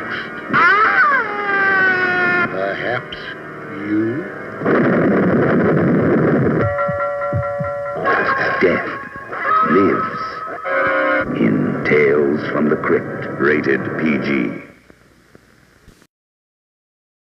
next. Perhaps you? Death lives in Tales from the Crypt, rated PG.